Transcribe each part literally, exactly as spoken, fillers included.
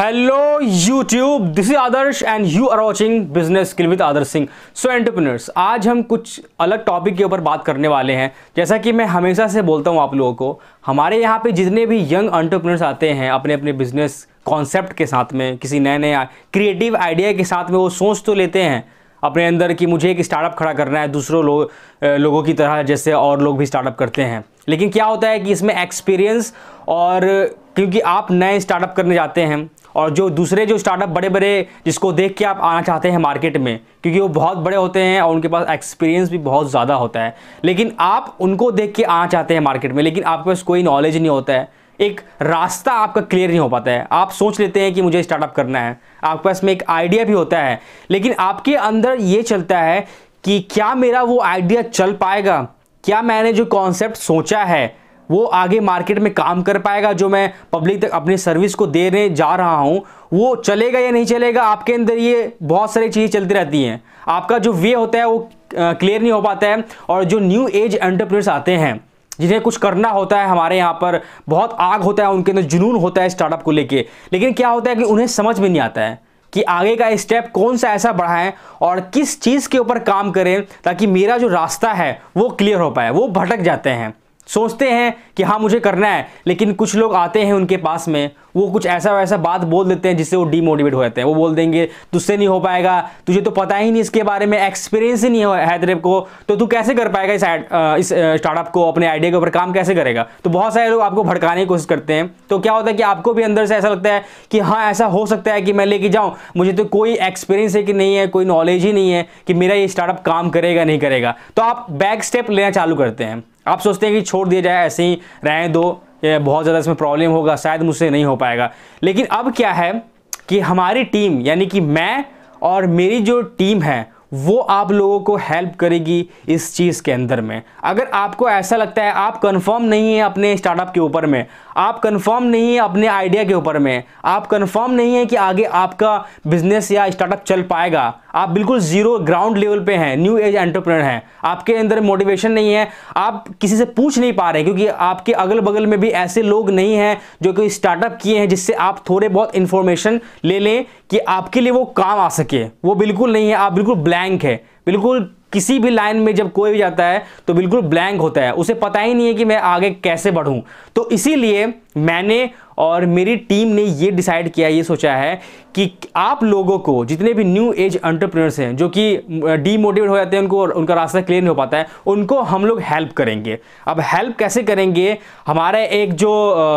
Hello YouTube, this is Adarsh and you are watching business skill with Adarsh Singh. So entrepreneurs, आज हम कुछ अलग topic के ऊपर बात करने वाले हैं। जैसा कि मैं हमेशा से बोलता हूं आप लोगों को, हमारे यहाँ पे जितने भी यंग एंटरप्रेन्योर्स आते हैं अपने अपने बिजनेस कॉन्सेप्ट के साथ में, किसी नए नए क्रिएटिव आइडिया के साथ में, वो सोच तो लेते हैं अपने अंदर कि मुझे एक स्टार्टअप खड़ा करना है दूसरों लो, लोगों की तरह, जैसे और लोग भी स्टार्टअप करते हैं। लेकिन क्या होता है कि इसमें एक्सपीरियंस, और क्योंकि आप नए स्टार्टअप करने जाते हैं और जो दूसरे जो स्टार्टअप बड़े बड़े जिसको देख के आप आना चाहते हैं मार्केट में, क्योंकि वो बहुत बड़े होते हैं और उनके पास एक्सपीरियंस भी बहुत ज़्यादा होता है, लेकिन आप उनको देख के आना चाहते हैं मार्केट में, लेकिन आपके पास कोई नॉलेज नहीं होता है, एक रास्ता आपका क्लियर नहीं हो पाता है। आप सोच लेते हैं कि मुझे स्टार्टअप करना है, आपके पास में एक आइडिया भी होता है, लेकिन आपके अंदर ये चलता है कि क्या मेरा वो आइडिया चल पाएगा, क्या मैंने जो कॉन्सेप्ट सोचा है वो आगे मार्केट में काम कर पाएगा, जो मैं पब्लिक तक अपनी सर्विस को देने जा रहा हूँ वो चलेगा या नहीं चलेगा। आपके अंदर ये बहुत सारी चीज़ें चलती रहती हैं, आपका जो वे होता है वो क्लियर नहीं हो पाता है। और जो न्यू एज एंटरप्रेन्योर्स आते हैं जिन्हें कुछ करना होता है, हमारे यहाँ पर बहुत आग होता है, उनके अंदर जुनून होता है स्टार्टअप को लेके, लेकिन क्या होता है कि उन्हें समझ में नहीं आता है कि आगे का स्टेप कौन सा ऐसा बढ़ाएं और किस चीज़ के ऊपर काम करें ताकि मेरा जो रास्ता है वो क्लियर हो पाए। वो भटक जाते हैं, सोचते हैं कि हाँ मुझे करना है, लेकिन कुछ लोग आते हैं उनके पास में, वो कुछ ऐसा वैसा बात बोल देते हैं जिससे वो डीमोटिवेट हो जाते हैं। वो बोल देंगे तुझसे नहीं हो पाएगा, तुझे तो पता ही नहीं इसके बारे में, एक्सपीरियंस ही नहीं है तेरे को, तो तू कैसे कर पाएगा इस इस स्टार्टअप को, अपने आइडिया के ऊपर काम कैसे करेगा। तो बहुत सारे लोग आपको भड़काने की कोशिश करते हैं। तो क्या होता है कि आपको भी अंदर से ऐसा लगता है कि हाँ ऐसा हो सकता है कि मैं लेके जाऊँ, मुझे तो कोई एक्सपीरियंस है कि नहीं है, कोई नॉलेज ही नहीं है कि मेरा ये स्टार्टअप काम करेगा नहीं करेगा। तो आप बैक स्टेप लेना चालू करते हैं, आप सोचते हैं कि छोड़ दिया जाए, ऐसे ही रहने दो, ये बहुत ज़्यादा इसमें प्रॉब्लम होगा, शायद मुझसे नहीं हो पाएगा। लेकिन अब क्या है कि हमारी टीम, यानी कि मैं और मेरी जो टीम है, वो आप लोगों को हेल्प करेगी इस चीज़ के अंदर में। अगर आपको ऐसा लगता है आप कंफर्म नहीं है अपने स्टार्टअप के ऊपर में, आप कंफर्म नहीं है अपने आइडिया के ऊपर में, आप कंफर्म नहीं है कि आगे आपका बिजनेस या स्टार्टअप चल पाएगा, आप बिल्कुल जीरो ग्राउंड लेवल पे हैं, न्यू एज एंटरप्रेन्योर हैं, आपके अंदर मोटिवेशन नहीं है, आप किसी से पूछ नहीं पा रहे क्योंकि आपके अगल बगल में भी ऐसे लोग नहीं हैं जो कोई स्टार्टअप किए हैं जिससे आप थोड़े बहुत इंफॉर्मेशन ले लें कि आपके लिए वो काम आ सके, वो बिल्कुल नहीं है। आप बिल्कुल ब्लैंक है, बिल्कुल किसी भी लाइन में जब कोई भी जाता है तो बिल्कुल ब्लैंक होता है, उसे पता ही नहीं है कि मैं आगे कैसे बढ़ूं। तो इसीलिए मैंने और मेरी टीम ने ये डिसाइड किया, ये सोचा है कि आप लोगों को, जितने भी न्यू एज एंटरप्रेन्योर्स हैं जो कि डीमोटिवेट हो जाते हैं, उनको उनका रास्ता क्लियर नहीं हो पाता है, उनको हम लोग हेल्प करेंगे। अब हेल्प कैसे करेंगे, हमारा एक जो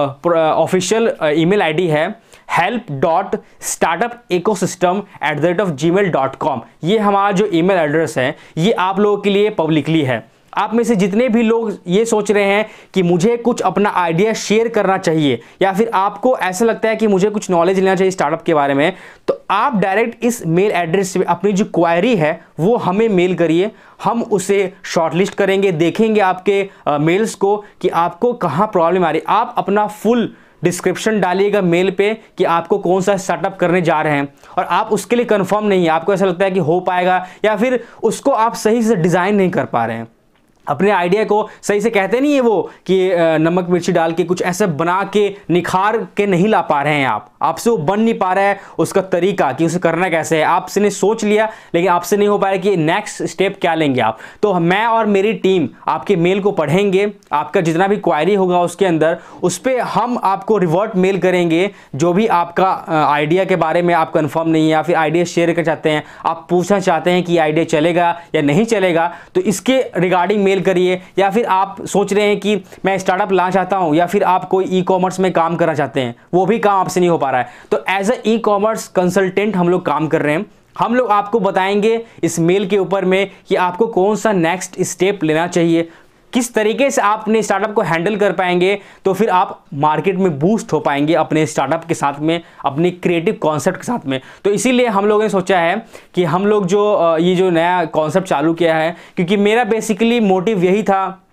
ऑफिशियल ईमेल आईडी है help dot startup ecosystem at the rate of Gmail dot com, ये हमारा जो ईमेल एड्रेस है, ये आप लोगों के लिए पब्लिकली है। आप में से जितने भी लोग ये सोच रहे हैं कि मुझे कुछ अपना आइडिया शेयर करना चाहिए, या फिर आपको ऐसा लगता है कि मुझे कुछ नॉलेज लेना चाहिए स्टार्टअप के बारे में, तो आप डायरेक्ट इस मेल एड्रेस से अपनी जो क्वायरी है वो हमें मेल करिए, हम उसे शॉर्टलिस्ट करेंगे, देखेंगे आपके मेल्स को कि आपको कहाँ प्रॉब्लम आ रही है। आप अपना फुल डिस्क्रिप्शन डालिएगा मेल पे कि आपको कौन सा स्टार्टअप करने जा रहे हैं, और आप उसके लिए कंफर्म नहीं है, आपको ऐसा लगता है कि हो पाएगा, या फिर उसको आप सही से डिज़ाइन नहीं कर पा रहे हैं, अपने आइडिया को सही से, कहते नहीं है वो कि नमक मिर्ची डाल के कुछ ऐसे बना के निखार के नहीं ला पा रहे हैं आप, आपसे वो बन नहीं पा रहा है उसका तरीका कि उसे करना कैसे है। आपसे ने सोच लिया लेकिन आपसे नहीं हो पा रहा कि नेक्स्ट स्टेप क्या लेंगे आप। तो मैं और मेरी टीम आपके मेल को पढ़ेंगे, आपका जितना भी क्वायरी होगा उसके अंदर, उस पर हम आपको रिवर्ट मेल करेंगे। जो भी आपका आइडिया के बारे में आप कंफर्म नहीं है, या फिर आइडिया शेयर करना चाहते हैं, आप पूछना चाहते हैं कि आइडिया चलेगा या नहीं चलेगा, तो इसके रिगार्डिंग करिए। या फिर आप सोच रहे हैं कि मैं स्टार्टअप लाना चाहता हूं, या फिर आप कोई ई कॉमर्स में काम करना चाहते हैं, वो भी काम आपसे नहीं हो पा रहा है, तो as a e commerce consultant हम लोग काम कर रहे हैं। हम लोग आपको बताएंगे इस मेल के ऊपर में कि आपको कौन सा नेक्स्ट स्टेप लेना चाहिए, किस तरीके से आप अपने स्टार्टअप को हैंडल कर पाएंगे, तो फिर आप मार्केट में बूस्ट हो पाएंगे अपने स्टार्टअप के साथ में, अपने क्रिएटिव कॉन्सेप्ट के साथ में। तो इसीलिए हम लोगों ने सोचा है कि हम लोग जो ये जो नया कॉन्सेप्ट चालू किया है, क्योंकि मेरा बेसिकली मोटिव यही था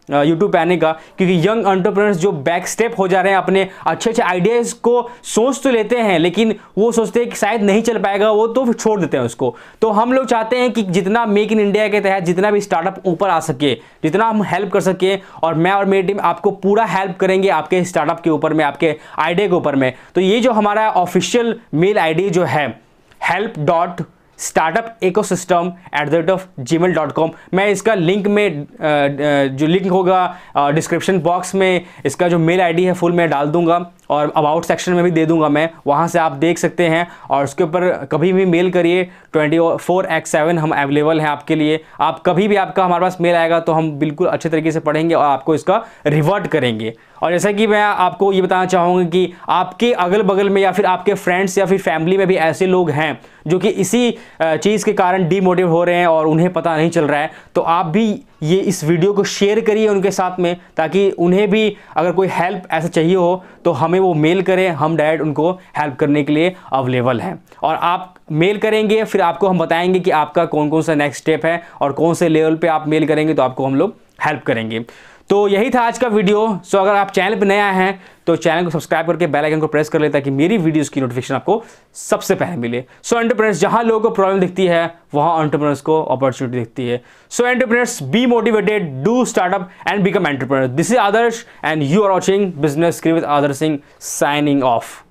यूट्यूब पे आने का, क्योंकि यंग एंटरप्रेन्योर्स जो बैक स्टेप हो जा रहे हैं, अपने अच्छे अच्छे आइडियाज़ को सोच तो लेते हैं लेकिन वो सोचते हैं कि शायद नहीं चल पाएगा, वो तो फिर छोड़ देते हैं उसको। तो हम लोग चाहते हैं कि जितना मेक इन इंडिया के तहत जितना भी स्टार्टअप ऊपर आ सके, जितना हम हेल्प कर सके, और मैं और मेरी टीम आपको पूरा हेल्प करेंगे आपके स्टार्टअप के ऊपर में, आपके आइडिया के ऊपर में। तो ये जो हमारा ऑफिशियल मेल आई डी जो है help dot startup ecosystem at the rate of Gmail dot com, मैं इसका लिंक में जो लिंक होगा डिस्क्रिप्शन बॉक्स में, इसका जो मेल आईडी है फुल मैं डाल दूंगा और अबाउट सेक्शन में भी दे दूंगा मैं, वहाँ से आप देख सकते हैं। और उसके ऊपर कभी भी मेल करिए, ट्वेंटी फोर एक्स सेवन हम अवेलेबल हैं आपके लिए। आप कभी भी आपका हमारे पास मेल आएगा तो हम बिल्कुल अच्छे तरीके से पढ़ेंगे और आपको इसका रिवर्ट करेंगे। और जैसा कि मैं आपको ये बताना चाहूँगा कि आपके अगल बगल में या फिर आपके फ्रेंड्स या फिर फैमिली में भी ऐसे लोग हैं जो कि इसी चीज़ के कारण डीमोटिवेट हो रहे हैं और उन्हें पता नहीं चल रहा है, तो आप भी ये इस वीडियो को शेयर करिए उनके साथ में, ताकि उन्हें भी अगर कोई हेल्प ऐसा चाहिए हो तो हमें वो मेल करें, हम डायरेक्ट उनको हेल्प करने के लिए अवेलेबल हैं। और आप मेल करेंगे फिर आपको हम बताएंगे कि आपका कौन कौन सा नेक्स्ट स्टेप है और कौन से लेवल पे आप मेल करेंगे तो आपको हम लोग हेल्प करेंगे। तो यही था आज का वीडियो। सो अगर आप चैनल पर नया हैं तो चैनल को सब्सक्राइब करके बेल आइकन को प्रेस कर ले ताकि मेरी वीडियोस की नोटिफिकेशन आपको सबसे पहले मिले। सो एंटरप्रेन्योर्स, जहां लोगों को प्रॉब्लम दिखती है वहां एंटरप्रेन्योर्स को अपॉर्चुनिटी दिखती है। So entrepreneurs, be motivated, do startup and become entrepreneur. This is Adarsh and you are watching business skill with Adarsh Singh, signing of.